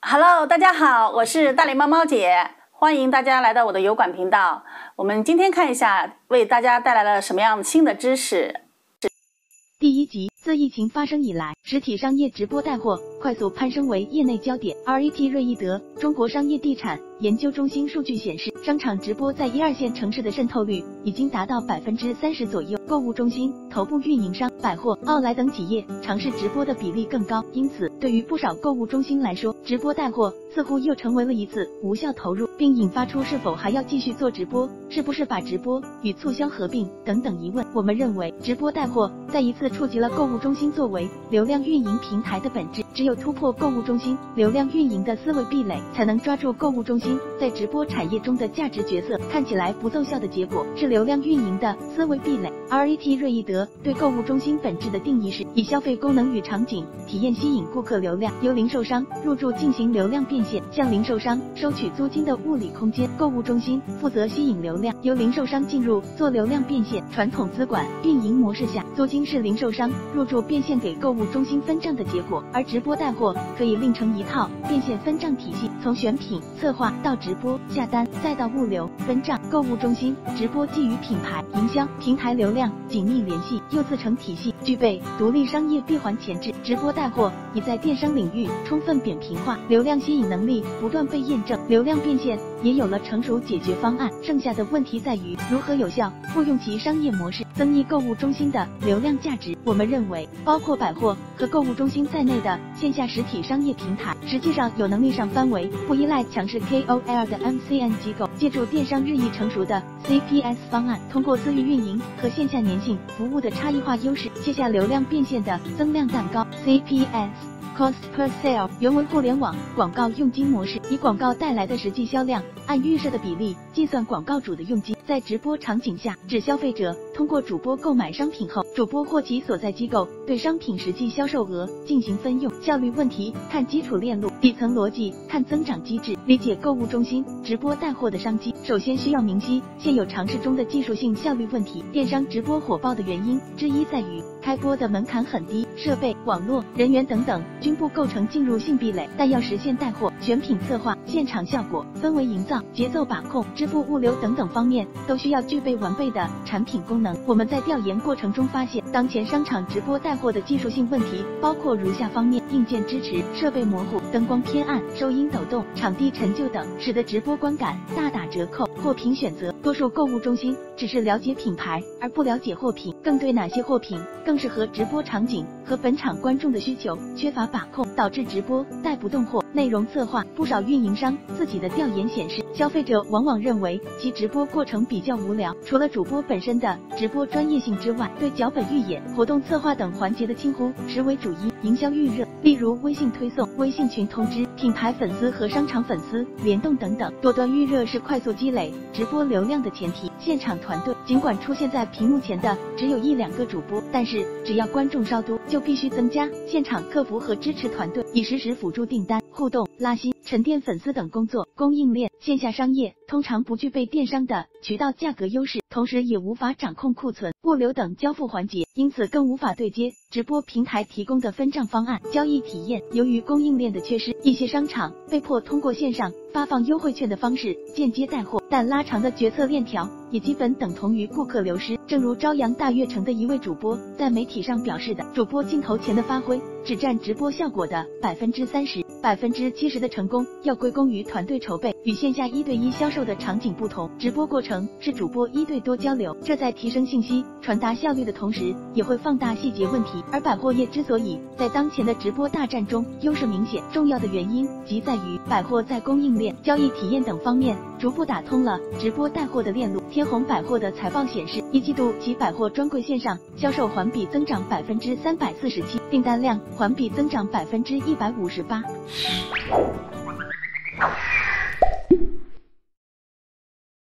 Hello， 大家好，我是大脸猫猫姐，欢迎大家来到我的油管频道。我们今天看一下，为大家带来了什么样新的知识。 第一集，自疫情发生以来，实体商业直播带货快速攀升为业内焦点。RET 瑞意德中国商业地产研究中心数据显示，商场直播在1、2线城市的渗透率已经达到30%左右。购物中心、头部运营商、百货、奥莱等企业尝试直播的比例更高，因此对于不少购物中心来说，直播带货似乎又成为了一次无效投入，并引发出是否还要继续做直播，是不是把直播与促销合并等等疑问。我们认为，直播带货再一次触及了购物中心作为流量运营平台的本质，只有突破购物中心流量运营的思维壁垒，才能抓住购物中心在直播产业中的价值角色。看起来不奏效的结果是流量运营的思维壁垒。RET 瑞意德对购物中心本质的定义是，以消费功能与场景体验吸引顾客流量，由零售商入驻进行流量变现，向零售商收取租金的物理空间。购物中心负责吸引流量，由零售商进入做流量变现。传统资管运营模式下，租金是零售商入驻变现给购物中心分账的结果，而直播带货可以另成一套变现分账体系，从选品、策划到直播、下单，再到物流、分账。购物中心直播既与品牌、营销、平台流量紧密联系，又自成体系，具备独立商业闭环前置。直播带货已在电商领域充分扁平化，流量吸引能力不断被验证，流量变现也有了成熟解决方案。剩下的问题在于如何有效复用其商业模式，增益购物中心的流量价值。我们认为，包括百货和购物中心在内的线下实体商业平台，实际上有能力上翻为不依赖强势 KOL 的 MCN 机构，借助电商日益成熟的 CPS 方案，通过私域运营和线下粘性服务的差异化优势，卸下流量变现的增量蛋糕。CPS。Cost per sale 原为互联网广告佣金模式，以广告带来的实际销量按预设的比例计算广告主的佣金。在直播场景下，指消费者通过主播购买商品后，主播或其所在机构对商品实际销售额进行分用。效率问题看基础链路，底层逻辑看增长机制。理解购物中心直播带货的商机，首先需要明晰现有尝试中的技术性效率问题。电商直播火爆的原因之一在于开播的门槛很低，设备、网络、人员等等均不构成进入性壁垒，但要实现带货、选品策划、现场效果、氛围营造、节奏把控、支付物流等等方面都需要具备完备的产品功能。我们在调研过程中发现，当前商场直播带货的技术性问题包括如下方面：硬件支持、设备模糊、灯光偏暗、收音抖动、场地陈旧等，使得直播观感大打折扣。货品选择，多数购物中心只是了解品牌而不了解货品，更对哪些货品更适合直播场景和本场观众的需求缺乏把控，导致直播带不动货。内容策划，不少运营商自己的调研显示，消费者往往认为其直播过程比较无聊，除了主播本身的直播专业性之外，对脚本预演、活动策划等环节的轻忽实为主因。营销预热，例如微信推送、微信群通知、品牌粉丝和商场粉丝联动等等。多端预热是快速积累直播流量的前提。现场团队，尽管出现在屏幕前的只有1、2个主播，但是只要观众稍多，就必须增加现场客服和支持团队，以实时辅助订单、互动、拉新、沉淀粉丝等工作。供应链，线下商业通常不具备电商的渠道价格优势，同时也无法掌控库存、物流等交付环节，因此更无法对接直播平台提供的分账方案、交易体验。由于供应链的缺失，一些商场被迫通过线上发放优惠券的方式间接带货，但拉长的决策链条也基本等同于顾客流失。正如朝阳大悦城的一位主播在媒体上表示的，主播镜头前的发挥只占直播效果的30%，70%的成功要归功于团队筹备。与线下1对1销售的场景不同，直播过程是主播1对多交流，这在提升信息传达效率的同时，也会放大细节问题。而百货业之所以在当前的直播大战中优势明显，重要的原因即在于百货在供应链、交易体验等方面逐步打通了直播带货的链路。天虹百货的财报显示，1季度其百货专柜线上销售环比增长347%，订单量环比增长158%。